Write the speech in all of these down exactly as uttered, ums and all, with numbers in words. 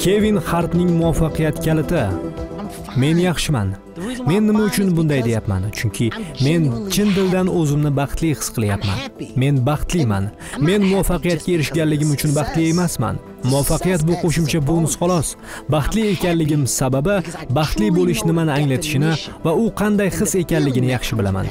Kevin Hartning muvaffaqiyat kaliti. Men yaxshiman. Men nima uchun bunday deyapman? Chunki men chin dildan o'zimni baxtli his qilyapman. Men baxtliman. Men muvaffaqiyatga erishganligim uchun baxtli emasman. Muvaffaqiyat bu qo'shimcha bonus xolos. Baxtli ekanligim sababi baxtli bo'lish nimani anglatishini va u qanday his ekanligini yaxshi bilaman.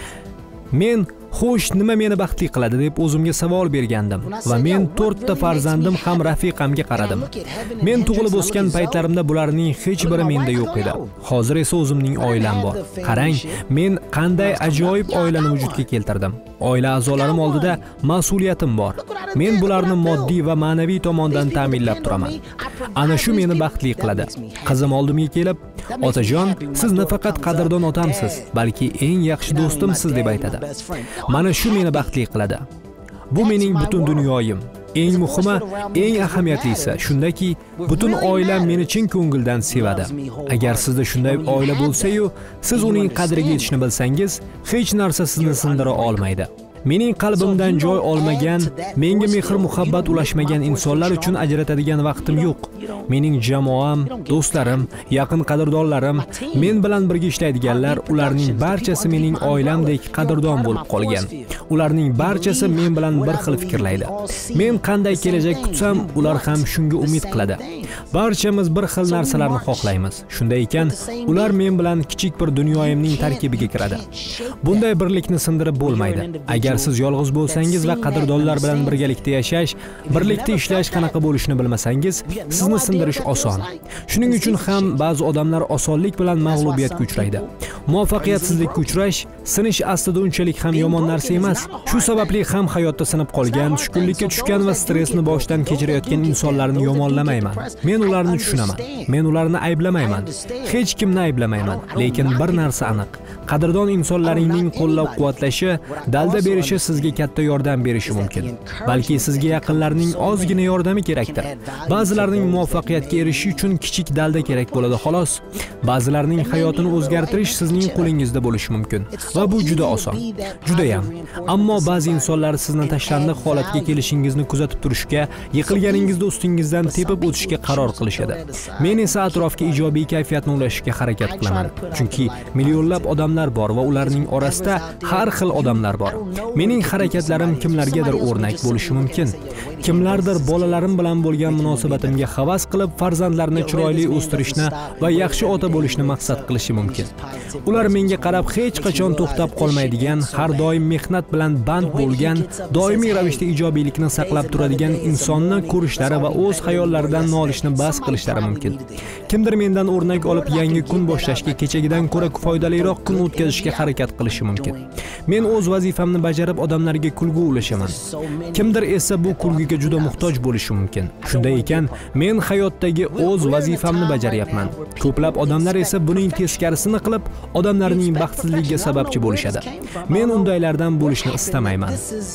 Men xo'sh, nima meni baxtli qiladi deb o'zimga savol bergandim va men to'rtta farzandim ham rafiqamga qaradim. Men tug'ilib o'sgan paytlarimda bularning hech biri menda yo'q edi. Hozir esa o'zimning oilam bor. Qarang, men qanday ajoyib oilani vujudga keltirdim. Oila a'zolarim oldida mas'uliyatim bor. Men bularni moddiy va ma'naviy tomondan ta'minlab turaman. Ana shu meni baxtli qiladi. Qizim oldimga kelib, "Otajon, siz nafaqat qadrdon otamsiz, balki eng yaxshi do'stimsiz" deb aytadi. Mana shu meni baxtli qiladi. Bu mening butun dunyoyim. Eng muhimi, eng ahamiyatlisi shundaki, butun oilam meni chin ko'ngildan sevadi. Agar sizda shunday oila bo'lsa-yu, siz uning qadriga yetishni bilsangiz, hech narsa sizni sindira olmaydi. Mening qalbimdan joy olmagan, menga mehr-muhabbat ulashmagan insonlar uchun ajratadigan vaqtim yo'q. Mening jamoam, do'stlarim, yaqin qadrdonlarim, men bilan birga ishlaydiganlar, ularning barchasi mening oilamdek qadrdon bo'lib qolgan. Ularning barchasi men bilan bir xil fikrlaydi. Men qanday kelajak kutsam, ular ham shunga umid qiladi. Barchamiz bir xil narsalarni xohlaymiz. Shunday ekan, ular men bilan kichik bir dunyoyimning tarkibiga kiradi. Bunday birlikni sindirib bo'lmaydi. Agar siz yolg'iz bo'lsangiz va qadrdonlar bilan birgalikda yashash, birlikda ishlash qanaqa bo'lishini bilmasangiz, sizni sindirish oson. Shuning uchun ham ba'zi odamlar osonlik bilan mag'lubiyatga uchraydi. Muvaffaqiyatsizlikka uchrash, sinish aslida unchalik ham yomon narsa emas. Shu sababli ham hayotda sinib qolgan, tushkunlikka tushgan va stressni boshdan kechirayotgan insonlarni yomonlamayman. Men ularni tushunaman. Men ularni ayblamayman. Hech kimni ayblamayman. Lekin bir narsa aniq. Qadrdon insonlaringning qo'llab-quvvatlashi, dalda berishi sizga katta yordam berishi mumkin. Balki sizga yaqinlarning ozgina yordami kerakdir. Ba'zilarning muvaffaqiyatga erishishi uchun kichik dalda kerak bo'ladi xolos. Ba'zilarning hayotini o'zgartirish sizning qo'lingizda bo'lishi mumkin va bu juda oson. Juda ham. Ammo ba'zi insonlar sizni tashlandiq holatga kelishingizni kuzatib turishga, yiqilganingizda ustingizdan tepib o'tishga qaror qilishadi. Men esa atrofga ijobiy kayfiyatni ulashishga harakat qilaman. Chunki millionlab odamlar bor va ularning orasida har xil odamlar bor. Mening harakatlarim kimlargadir o'rnak bo'lishi mumkin. Kimlardir bolalarim bilan bo'lgan munosabatimga havas qilib, farzandlarini chiroyli o'stirishni va yaxshi ota bo'lishni maqsad qilishi mumkin. Ular menga qarab hech qachon to'xtab qolmaydigan, har doim mehnat bilan band bo'lgan, doimiy ravishda ijobiylikni saqlab turadigan insonni ko'rishlari va o'z hayollaridan nolishni bas qilishlari mumkin. Kimdir mendan o'rnak olib yangi kun boshlashga, kechagidan ko'ra foydaliroq kun o'tkazishga harakat qilishi mumkin. Men o'z vazifamni bajarib odamlarga kulgu ulashaman. Kimdir esa bu kulguga juda muhtoj bo'lishi mumkin. Shunday ekan, men hayotdagi o'z vazifamni bajaryapman. Ko'plab odamlar esa buning teskarisini qilib, odamlarning baxtsizligiga sababchi bo'lishadi. Men undaylardan bo'lishni istamayman.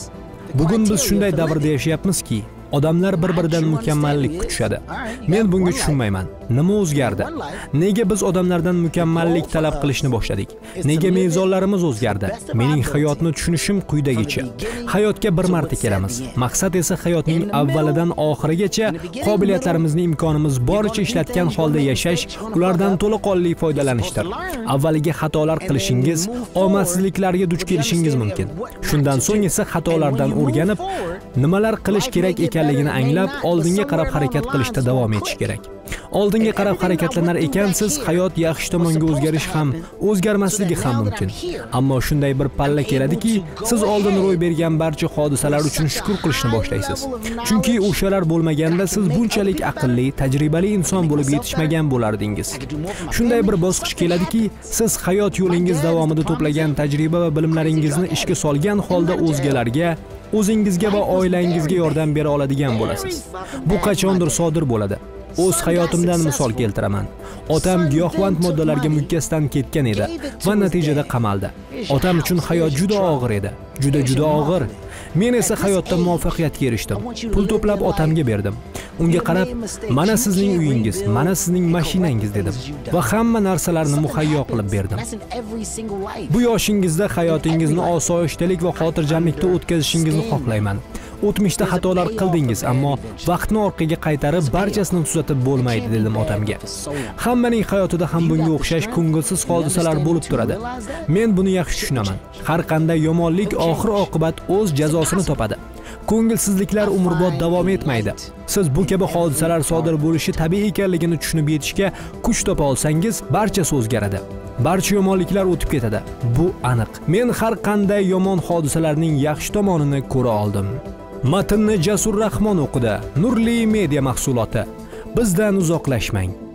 Bugun biz shunday davrda yashayapmizki, odamlar bir-biridan mukammallik kutishadi. Men bunga tushunmayman. Nima o'zgardi? Nega biz odamlardan mukammallik talab qilishni boshladik? Nega mezonlarimiz o'zgardi? Mening hayotni tushunishim quyidagicha. Hayotga bir marta kelamiz. Maqsad esa hayotning avvalidan oxirigacha qobiliyatlarimizni imkonimiz boricha ishlatgan holda yashash, ulardan to'laqonli foydalanishdir. Avvaliga xatolar qilishingiz, omadsizliklarga duch kelishingiz mumkin. Shundan so'ng esa xatolardan o'rganib, nimalar qilish kerak ekanligini anglab, oldinga qarab harakat qilishda davom etish kerak. Oldinga qarab harakatlanar ekansiz, hayot yaxshi tomonga o'zgarish ham, o'zgarmasligi ham mumkin. Ammo shunday bir palla keladiki, siz oldin ro'y bergan barcha hodisalar uchun shukr qilishni boshlaysiz. Chunki o'shalar bo'lmaganda siz bunchalik aqlli, tajribali inson bo'lib yetishmagan bo'lardingiz. Shunday bir bosqich keladiki, siz hayot yo'lingiz davomida to'plagan tajriba va bilimlaringizni ishga solgan holda o'zgalarga, o'zingizga va oilangizga yordam bera oladigan bo'lasiz. Bu qachondir sodir bo'ladi. O'z hayotimdan misol keltiraman. Otam giyohvand moddalarga mukkasidan ketgan edi va natijada qamaldi. Otam uchun hayot juda og'ir edi. Juda juda og'ir. Men esa hayotda muvaffaqiyatga erishdim. Pul to'plab otamga berdim. Unga qarab, mana sizning uyingiz, mana sizning mashinangiz dedim va hamma narsalarni muhayyo qilib berdim. Bu yoshingizda hayotingizni osoyishtalik va xotirjamlikda o'tkazishingizni xohlayman. O'tmishda xatolar qildingiz, ammo vaqtni orqaga qaytarib barchasini tuzatib bo'lmaydi, dedim otamga. Hammaning hayotida ham bunga o'xshash ko'ngilsiz hodisalar bo'lib turadi. Men buni yaxshi tushunaman. Har qanday yomonlik oxir-oqibat o'z jazosini topadi. Ko'ngilsizliklar umrbod davom etmaydi. Siz bu kabi hodisalar sodir bo'lishi tabiiy ekanligini tushunib yetishga kuch topa olsangiz, barchasi o'zgaradi. Barcha yomonliklar o'tib ketadi. Bu aniq. Men har qanday yomon hodisalarning yaxshi tomonini ko'ra oldim. Matnni Jasur Rahmon o'qidi. Nurli media mahsuloti. Bizdan uzoqlashmang.